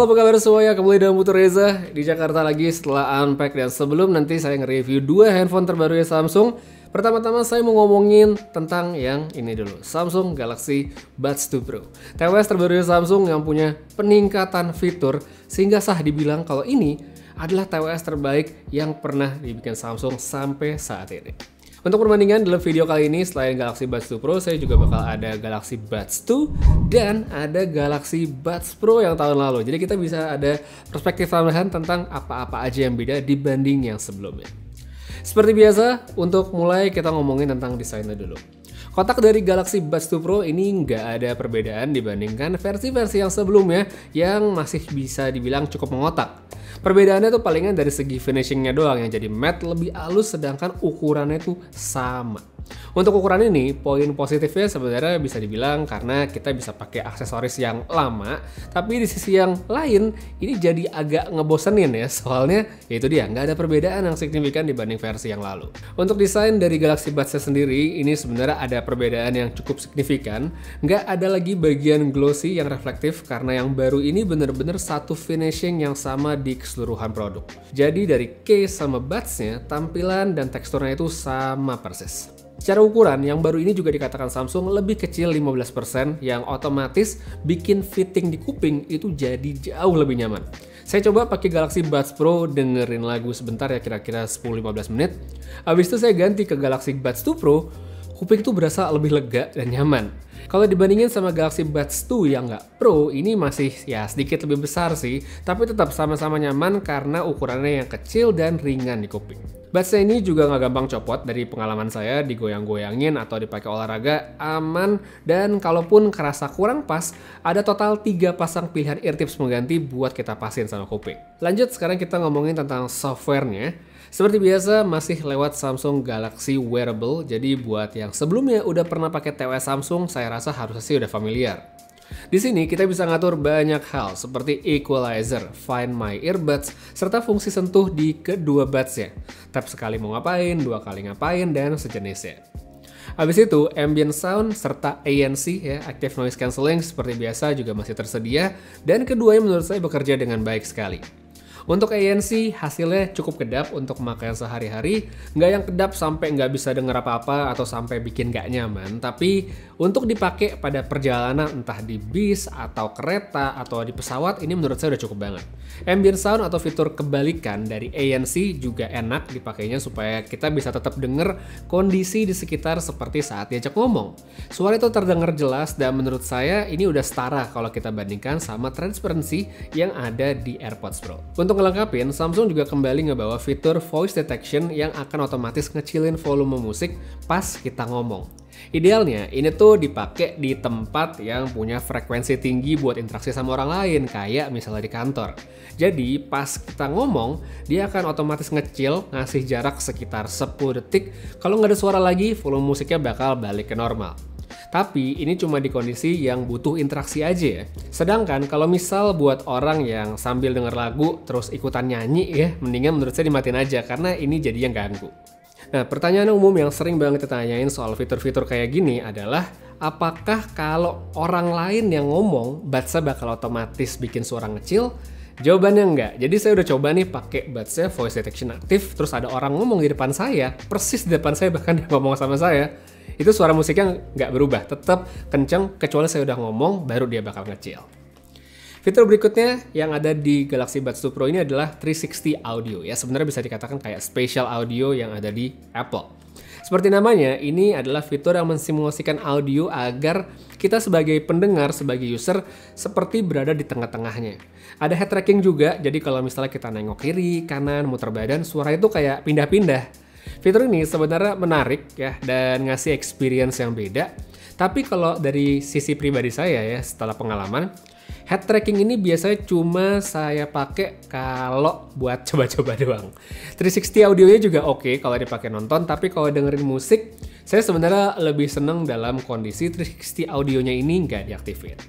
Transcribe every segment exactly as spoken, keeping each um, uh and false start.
Halo, apa kabar semuanya? Kembali dengan Putu Reza di Jakarta lagi setelah unpack. Dan sebelum nanti saya nge-review dua handphone terbaru ya Samsung, pertama-tama saya mau ngomongin tentang yang ini dulu, Samsung Galaxy Buds two Pro. tvOS terbaru Samsung yang punya peningkatan fitur sehingga sah dibilang kalau ini adalah tvOS terbaik yang pernah dibikin Samsung sampai saat ini. Untuk perbandingan dalam video kali ini, selain Galaxy Buds two Pro, saya juga bakal ada Galaxy Buds two dan ada Galaxy Buds Pro yang tahun lalu. Jadi kita bisa ada perspektif tambahan tentang apa-apa aja yang beda dibanding yang sebelumnya. Seperti biasa, untuk mulai kita ngomongin tentang desainnya dulu. Kotak dari Galaxy Buds two Pro ini nggak ada perbedaan dibandingkan versi-versi yang sebelumnya yang masih bisa dibilang cukup mengotak. Perbedaannya tuh palingan dari segi finishingnya doang yang jadi matte lebih halus sedangkan ukurannya tuh sama. Untuk ukuran ini, poin positifnya sebenarnya bisa dibilang karena kita bisa pakai aksesoris yang lama, tapi di sisi yang lain ini jadi agak ngebosenin ya, soalnya ya itu dia, nggak ada perbedaan yang signifikan dibanding versi yang lalu. Untuk desain dari Galaxy Buds sendiri, ini sebenarnya ada perbedaan yang cukup signifikan, nggak ada lagi bagian glossy yang reflektif karena yang baru ini bener-bener satu finishing yang sama di keseluruhan produk. Jadi dari case sama buds-nya, tampilan dan teksturnya itu sama persis. Secara ukuran, yang baru ini juga dikatakan Samsung lebih kecil lima belas persen yang otomatis bikin fitting di kuping itu jadi jauh lebih nyaman. Saya coba pakai Galaxy Buds Pro dengerin lagu sebentar ya kira-kira sepuluh sampai lima belas menit. Habis itu saya ganti ke Galaxy Buds two Pro, kuping tuh berasa lebih lega dan nyaman. Kalau dibandingin sama Galaxy Buds two yang nggak Pro, ini masih ya sedikit lebih besar sih, tapi tetap sama-sama nyaman karena ukurannya yang kecil dan ringan di kuping. Buds ini juga nggak gampang copot, dari pengalaman saya digoyang-goyangin atau dipakai olahraga aman, dan kalaupun kerasa kurang pas, ada total tiga pasang pilihan ear tips pengganti buat kita pasin sama kuping. Lanjut, sekarang kita ngomongin tentang softwarenya. Seperti biasa masih lewat Samsung Galaxy Wearable, jadi buat yang sebelumnya udah pernah pakai tvOS Samsung, saya rasa harusnya sih udah familiar. Di sini kita bisa ngatur banyak hal seperti equalizer, find my earbuds, serta fungsi sentuh di kedua buds-nya. Tap sekali mau ngapain, dua kali ngapain, dan sejenisnya. Habis itu, ambient sound serta A N C ya, active noise cancelling seperti biasa juga masih tersedia, dan keduanya menurut saya bekerja dengan baik sekali. Untuk A N C hasilnya cukup kedap untuk pemakaian sehari-hari, nggak yang kedap sampai nggak bisa denger apa-apa atau sampai bikin nggak nyaman, tapi untuk dipakai pada perjalanan entah di bis atau kereta atau di pesawat ini menurut saya udah cukup banget. Ambient sound atau fitur kebalikan dari A N C juga enak dipakainya supaya kita bisa tetap denger kondisi di sekitar seperti saat diajak ngomong. Suara itu terdengar jelas dan menurut saya ini udah setara kalau kita bandingkan sama transparency yang ada di AirPods Pro. Untuk ngelengkapin, Samsung juga kembali ngebawa fitur voice detection yang akan otomatis ngecilin volume musik pas kita ngomong. Idealnya, ini tuh dipakai di tempat yang punya frekuensi tinggi buat interaksi sama orang lain, kayak misalnya di kantor. Jadi, pas kita ngomong, dia akan otomatis ngecil, ngasih jarak sekitar sepuluh detik. Kalau nggak ada suara lagi, volume musiknya bakal balik ke normal. Tapi ini cuma di kondisi yang butuh interaksi aja ya. Sedangkan kalau misal buat orang yang sambil denger lagu terus ikutan nyanyi ya, mendingan menurut saya dimatiin aja karena ini jadi yang ganggu. Nah, pertanyaan umum yang sering banget ditanyain soal fitur-fitur kayak gini adalah apakah kalau orang lain yang ngomong, buds-nya bakal otomatis bikin suara ngecil? Jawabannya enggak. Jadi saya udah coba nih pakai buds-nya voice detection aktif, terus ada orang ngomong di depan saya, persis di depan saya bahkan dia ngomong sama saya. Itu suara musiknya nggak berubah, tetap kenceng kecuali saya udah ngomong baru dia bakal ngecil. Fitur berikutnya yang ada di Galaxy Buds two Pro ini adalah three sixty audio ya, sebenarnya bisa dikatakan kayak spatial audio yang ada di Apple. Seperti namanya, ini adalah fitur yang mensimulasikan audio agar kita sebagai pendengar, sebagai user seperti berada di tengah-tengahnya. Ada head tracking juga, jadi kalau misalnya kita nengok kiri, kanan, muter badan, suara itu kayak pindah-pindah. Fitur ini sebenarnya menarik ya dan ngasih experience yang beda. Tapi kalau dari sisi pribadi saya ya, setelah pengalaman, head tracking ini biasanya cuma saya pakai kalau buat coba-coba doang. three sixty audionya juga oke kalau dipakai nonton, tapi kalau dengerin musik, saya sebenarnya lebih seneng dalam kondisi three sixty audionya ini nggak diaktifin.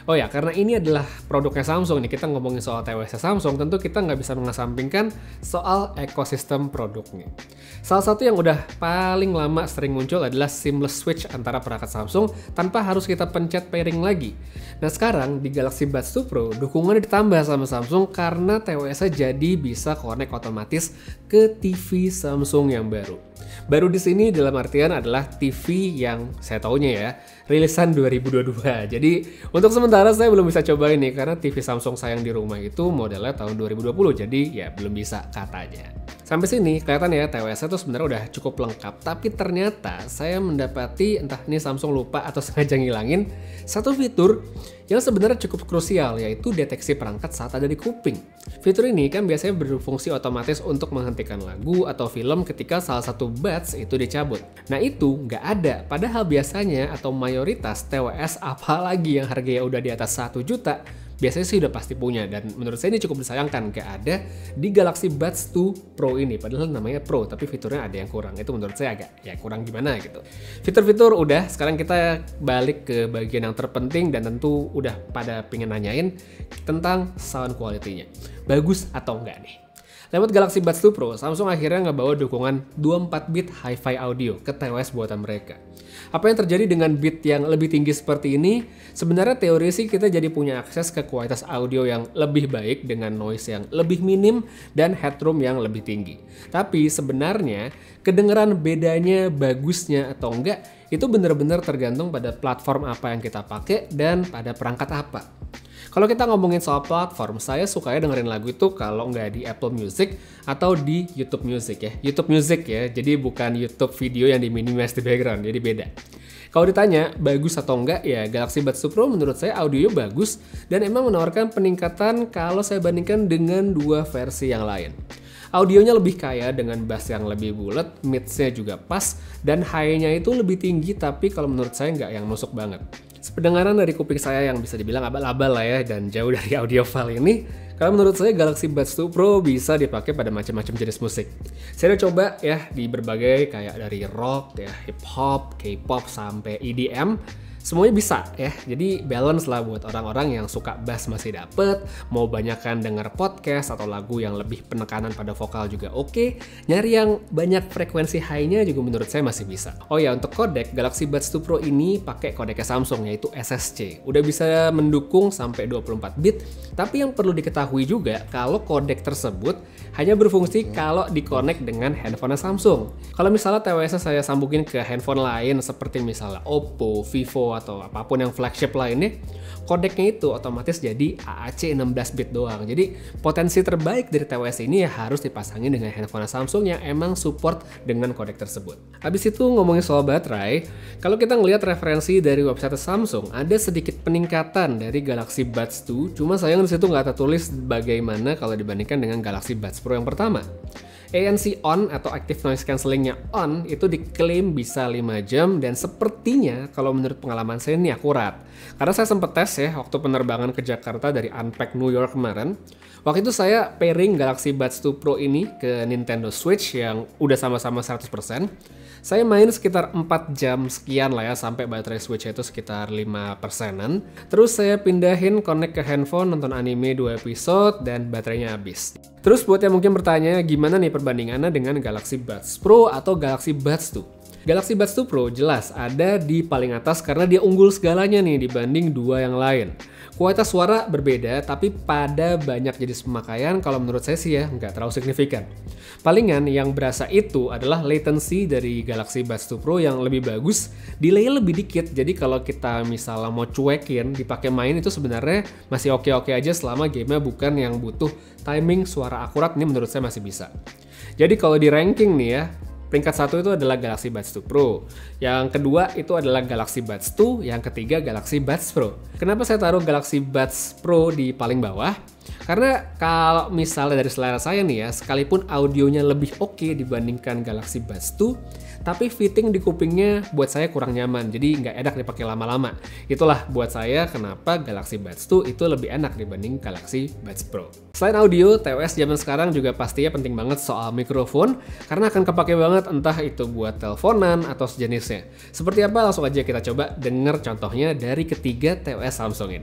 Oh ya, karena ini adalah produknya Samsung nih, kita ngomongin soal T W S Samsung, tentu kita nggak bisa mengesampingkan soal ekosistem produknya. Salah satu yang udah paling lama sering muncul adalah seamless switch antara perangkat Samsung tanpa harus kita pencet pairing lagi. Nah sekarang di Galaxy Buds two Pro, dukungannya ditambah sama Samsung karena T W S-nya jadi bisa connect otomatis ke T V Samsung yang baru. Baru di sini dalam artian adalah T V yang saya taunya ya, rilisan dua ribu dua puluh dua. Jadi untuk sementara saya belum bisa coba ini karena T V Samsung saya yang di rumah itu modelnya tahun dua ribu dua puluh. Jadi ya belum bisa katanya. Sampai sini kelihatan ya T W S-nya tuh sebenarnya udah cukup lengkap, tapi ternyata saya mendapati entah ini Samsung lupa atau sengaja ngilangin satu fitur yang sebenarnya cukup krusial, yaitu deteksi perangkat saat ada di kuping. Fitur ini kan biasanya berfungsi otomatis untuk menghentikan lagu atau film ketika salah satu buds itu dicabut. Nah itu nggak ada, padahal biasanya atau mayoritas T W S apalagi yang harganya udah di atas satu juta, biasanya sih udah pasti punya, dan menurut saya ini cukup disayangkan gak ada di Galaxy Buds two Pro ini, padahal namanya Pro tapi fiturnya ada yang kurang. Itu menurut saya agak ya kurang gimana gitu. Fitur-fitur udah, sekarang kita balik ke bagian yang terpenting dan tentu udah pada pengen nanyain tentang sound quality-nya. Bagus atau enggak nih? Lewat Galaxy Buds two Pro, Samsung akhirnya ngebawa dukungan dua puluh empat bit Hi-Fi audio ke T W S buatan mereka. Apa yang terjadi dengan bit yang lebih tinggi seperti ini? Sebenarnya teori sih kita jadi punya akses ke kualitas audio yang lebih baik dengan noise yang lebih minim dan headroom yang lebih tinggi. Tapi sebenarnya kedengeran bedanya bagusnya atau enggak itu benar-benar tergantung pada platform apa yang kita pakai dan pada perangkat apa. Kalau kita ngomongin soal platform, saya sukanya dengerin lagu itu kalau nggak di Apple Music atau di YouTube Music ya. YouTube Music ya, jadi bukan YouTube video yang di-minimize di background, jadi beda. Kalau ditanya bagus atau enggak, ya Galaxy Buds two Pro menurut saya audionya bagus dan emang menawarkan peningkatan kalau saya bandingkan dengan dua versi yang lain. Audionya lebih kaya dengan bass yang lebih bulat, mids-nya juga pas, dan high-nya itu lebih tinggi tapi kalau menurut saya nggak yang nusuk banget. Sependengaran dari kuping saya yang bisa dibilang abal-abal lah ya dan jauh dari audiophile ini, kalau menurut saya Galaxy Buds two Pro bisa dipakai pada macam-macam jenis musik. Saya udah coba ya di berbagai kayak dari rock, ya hip hop, K-pop sampai E D M. Semuanya bisa ya, jadi balance lah buat orang-orang yang suka bass masih dapet, mau banyakan denger podcast atau lagu yang lebih penekanan pada vokal juga oke, nyari yang banyak frekuensi high-nya juga menurut saya masih bisa. Oh ya, untuk kodek, Galaxy Buds two Pro ini pakai kodeknya Samsung yaitu S S C, udah bisa mendukung sampai dua puluh empat bit, tapi yang perlu diketahui juga kalau kodek tersebut hanya berfungsi kalau dikonek dengan handphone Samsung. Kalau misalnya T W S saya sambungin ke handphone lain seperti misalnya Oppo, Vivo, atau apapun yang flagship lainnya, kodeknya itu otomatis jadi A A C enam belas bit doang. Jadi potensi terbaik dari T W S ini ya harus dipasangin dengan handphone Samsung yang emang support dengan kodek tersebut. Habis itu ngomongin soal baterai, kalau kita ngelihat referensi dari website Samsung, ada sedikit peningkatan dari Galaxy Buds two, cuma sayang di situ nggak tertulis bagaimana kalau dibandingkan dengan Galaxy Buds Pro yang pertama. A N C on atau Active Noise Cancellingnya on itu diklaim bisa lima jam dan sepertinya kalau menurut pengalaman saya ini akurat. Karena saya sempat tes ya waktu penerbangan ke Jakarta dari Unpacked New York kemarin. Waktu itu saya pairing Galaxy Buds two Pro ini ke Nintendo Switch yang udah sama-sama seratus persen. Saya main sekitar empat jam sekian lah ya sampai baterai Switch itu sekitar lima persenan. Terus saya pindahin connect ke handphone, nonton anime dua episode dan baterainya habis. Terus buat yang mungkin bertanya gimana nih perbandingannya dengan Galaxy Buds Pro atau Galaxy Buds two? Galaxy Buds two Pro jelas ada di paling atas karena dia unggul segalanya nih dibanding dua yang lain. Kualitas suara berbeda, tapi pada banyak jenis pemakaian kalau menurut saya sih ya nggak terlalu signifikan. Palingan yang berasa itu adalah latency dari Galaxy Buds two Pro yang lebih bagus, delay lebih dikit. Jadi kalau kita misalnya mau cuekin dipakai main itu sebenarnya masih oke-oke aja selama gamenya bukan yang butuh timing suara akurat, ini menurut saya masih bisa. Jadi kalau di ranking nih ya, peringkat satu itu adalah Galaxy Buds two Pro. Yang kedua itu adalah Galaxy Buds two, yang ketiga Galaxy Buds Pro. Kenapa saya taruh Galaxy Buds Pro di paling bawah? Karena kalau misalnya dari selera saya nih ya, sekalipun audionya lebih oke dibandingkan Galaxy Buds two, tapi fitting di kupingnya buat saya kurang nyaman, jadi nggak enak dipakai lama-lama. Itulah buat saya kenapa Galaxy Buds two itu lebih enak dibanding Galaxy Buds Pro. Selain audio, T W S zaman sekarang juga pastinya penting banget soal mikrofon, karena akan kepake banget entah itu buat teleponan atau sejenisnya. Seperti apa? Langsung aja kita coba denger contohnya dari ketiga T W S Samsung ini.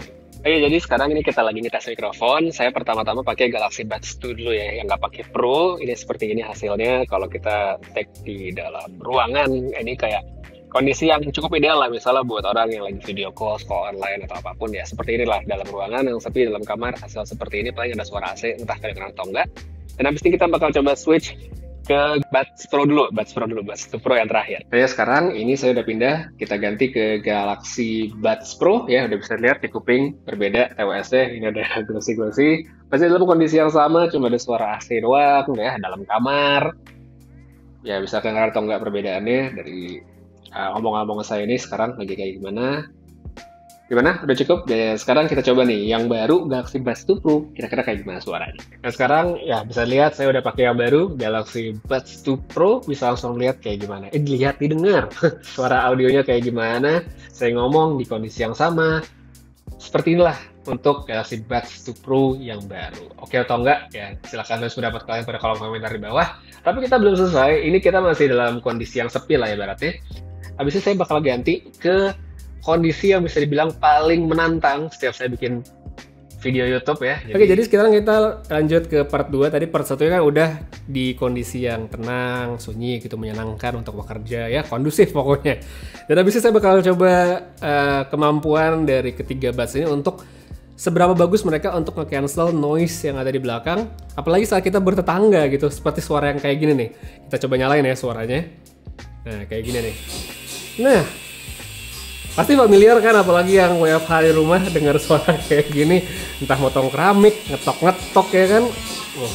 Oke, jadi sekarang ini kita lagi ngetes mikrofon. Saya pertama-tama pakai Galaxy Buds dua dulu ya, yang nggak pakai Pro. Ini seperti ini hasilnya. Kalau kita take di dalam ruangan, ini kayak kondisi yang cukup ideal lah, misalnya buat orang yang lagi video call, call online atau apapun ya. Seperti inilah dalam ruangan yang sepi, dalam kamar, hasil seperti ini. Paling ada suara A C, entah kedengeran atau enggak. Dan habis ini kita bakal coba switch ke Buds Pro dulu, Buds Pro dulu, Buds dua Pro yang terakhir. Oke, sekarang ini saya udah pindah, kita ganti ke Galaxy Buds Pro ya, udah bisa lihat di kuping berbeda T W S-nya, ini ada glossy-glossy. Masih dalam kondisi yang sama, cuma ada suara A C doang ya, dalam kamar. Ya bisa kedengeran atau enggak perbedaannya dari uh, omong-omong saya ini sekarang lagi kayak gimana. Gimana? Udah cukup? Ya, sekarang kita coba nih yang baru Galaxy Buds dua Pro, kira-kira kayak gimana suaranya. Nah sekarang ya bisa lihat saya udah pakai yang baru Galaxy Buds dua Pro, bisa langsung lihat kayak gimana. Eh dilihat, didengar suara audionya kayak gimana. Saya ngomong di kondisi yang sama. Seperti inilah untuk Galaxy Buds dua Pro yang baru. Oke atau enggak? Ya silahkan tulis pendapat kalian pada kolom komentar di bawah. Tapi kita belum selesai. Ini kita masih dalam kondisi yang sepi lah ya berarti. Habis ini saya bakal ganti ke kondisi yang bisa dibilang paling menantang setiap saya bikin video YouTube ya. Jadi... Oke, jadi sekarang kita lanjut ke part dua. Tadi part satu kan udah di kondisi yang tenang, sunyi gitu, menyenangkan untuk bekerja ya, kondusif pokoknya. Dan habis itu saya bakal coba uh, kemampuan dari ketiga buds ini untuk seberapa bagus mereka untuk nge-cancel noise yang ada di belakang. Apalagi saat kita bertetangga gitu, seperti suara yang kayak gini nih. Kita coba nyalain ya suaranya. Nah, kayak gini nih. Nah, pasti familiar kan, apalagi yang W F H di rumah dengar suara kayak gini, entah motong keramik, ngetok-ngetok ya kan. Oh.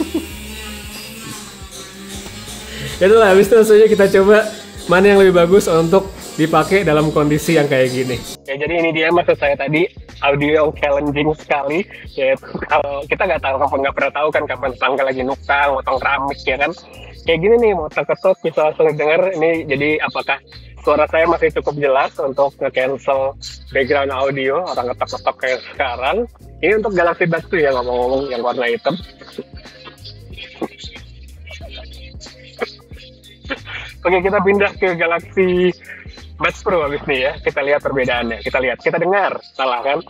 Jadi lah, habis itu langsung kita coba mana yang lebih bagus untuk dipakai dalam kondisi yang kayak gini. Ya jadi ini dia maksud saya tadi, audio yang challenging sekali. Yaitu kalau kita nggak tahu, kapan nggak pernah tahu kan kapan tetangga lagi nukang, motong keramik ya kan. Kayak gini nih, mau ketok bisa langsung denger. Ini jadi apakah suara saya masih cukup jelas untuk nge-cancel background audio orang ngetok-ngetok kayak sekarang. Ini untuk Galaxy Buds tuh ya, ngomong-ngomong yang warna hitam. Oke, kita pindah ke Galaxy Buds Pro habis nih ya. Kita lihat perbedaannya. Kita lihat, kita dengar. Salah kan?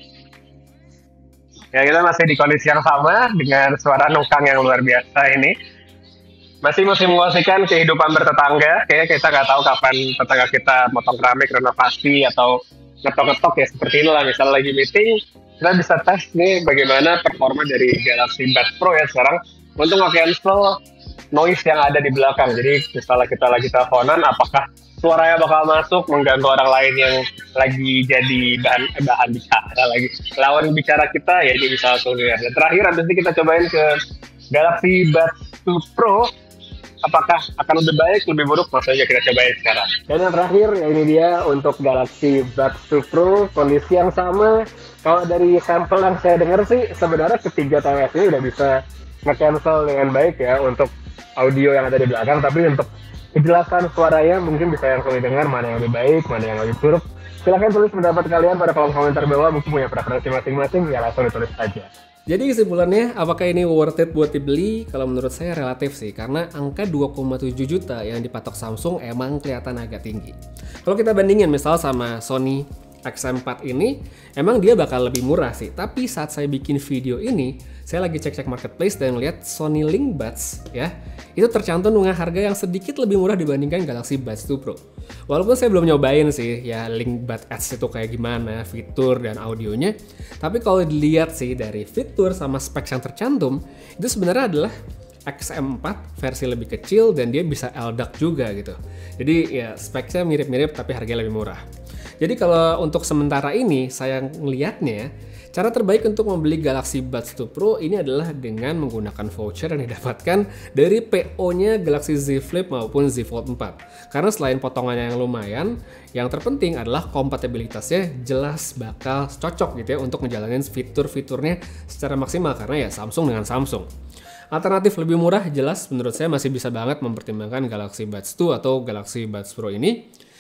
Ya, kita masih di kondisi yang sama dengan suara nukang yang luar biasa ini. Masih masih menguasaikan kehidupan bertetangga. Kayaknya kita nggak tahu kapan tetangga kita motong keramik, renovasi, atau ngetok-ngetok ya. Seperti inilah, misalnya lagi meeting, kita bisa tes nih bagaimana performa dari Galaxy Buds Pro ya sekarang untuk nge-cancel noise yang ada di belakang. Jadi misalnya kita lagi teleponan, apakah suaranya bakal masuk mengganggu orang lain yang lagi jadi bahan eh, bahan bicara lagi, lawan bicara kita ya, ini bisa langsung lihat. Dan terakhir nanti kita cobain ke Galaxy Buds dua Pro. Apakah akan lebih baik, lebih buruk? Maksudnya kita cobain sekarang. Dan yang terakhir, ya ini dia untuk Galaxy Buds dua Pro, kondisi yang sama. Kalau dari sampel yang saya dengar sih, sebenarnya ketiga T W S ini udah bisa nge-cancel dengan baik ya untuk audio yang ada di belakang. Tapi untuk kejelasan suaranya mungkin bisa yang sulit dengar, mana yang lebih baik, mana yang lebih buruk. Silahkan tulis pendapat kalian pada kolom komentar bawah. Mungkin punya preferensi masing-masing, ya langsung ditulis aja. Jadi kesimpulannya, apakah ini worth it buat dibeli? Kalau menurut saya relatif sih, karena angka dua koma tujuh juta yang dipatok Samsung emang kelihatan agak tinggi. Kalau kita bandingin misal sama Sony X M empat ini, emang dia bakal lebih murah sih. Tapi saat saya bikin video ini, saya lagi cek-cek marketplace dan lihat Sony Link Buds ya, itu tercantum dengan harga yang sedikit lebih murah dibandingkan Galaxy Buds dua Pro. Walaupun saya belum nyobain sih ya Link Buds Edge itu kayak gimana, fitur dan audionya. Tapi kalau dilihat sih dari fitur sama specs yang tercantum, itu sebenarnya adalah X M empat versi lebih kecil dan dia bisa L D A C juga gitu. Jadi ya specsnya mirip-mirip tapi harganya lebih murah. Jadi kalau untuk sementara ini saya ngelihatnya, cara terbaik untuk membeli Galaxy Buds dua Pro ini adalah dengan menggunakan voucher yang didapatkan dari P O-nya Galaxy Z Flip maupun Z Fold empat. Karena selain potongannya yang lumayan, yang terpenting adalah kompatibilitasnya jelas bakal cocok gitu ya untuk ngejalanin fitur-fiturnya secara maksimal karena ya Samsung dengan Samsung. Alternatif lebih murah jelas menurut saya masih bisa banget mempertimbangkan Galaxy Buds dua atau Galaxy Buds Pro ini.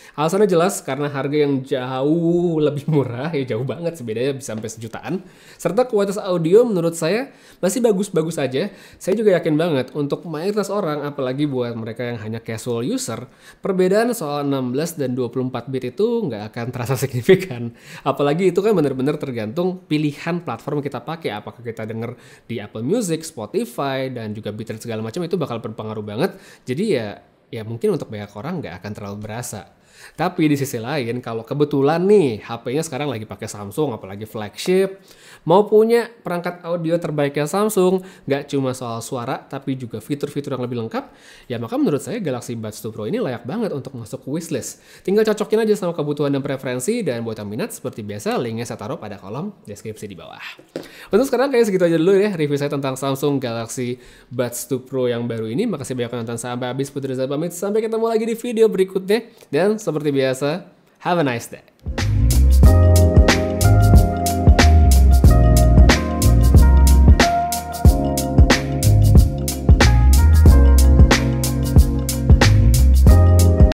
Alasannya jelas karena harga yang jauh lebih murah, ya jauh banget sih, bedanya bisa sampai sejutaan. Serta kualitas audio menurut saya masih bagus-bagus aja. Saya juga yakin banget untuk mayoritas orang, apalagi buat mereka yang hanya casual user, perbedaan soal enam belas dan dua puluh empat bit itu nggak akan terasa signifikan. Apalagi itu kan benar-benar tergantung pilihan platform kita pakai. Apakah kita denger di Apple Music, Spotify, dan juga bitrate segala macam, itu bakal berpengaruh banget. Jadi ya ya mungkin untuk banyak orang nggak akan terlalu berasa. Tapi di sisi lain, kalau kebetulan nih H P-nya sekarang lagi pakai Samsung, apalagi flagship, mau punya perangkat audio terbaiknya Samsung, nggak cuma soal suara, tapi juga fitur-fitur yang lebih lengkap, ya maka menurut saya Galaxy Buds dua Pro ini layak banget untuk masuk ke wishlist. Tinggal cocokin aja sama kebutuhan dan preferensi, dan buat yang minat, seperti biasa, linknya saya taruh pada kolom deskripsi di bawah. Untuk sekarang kayaknya segitu aja dulu ya review saya tentang Samsung Galaxy Buds dua Pro yang baru ini. Makasih banyak nonton sampai habis. Putri Reza pamit, sampai ketemu lagi di video berikutnya. Dan seperti biasa, have a nice day.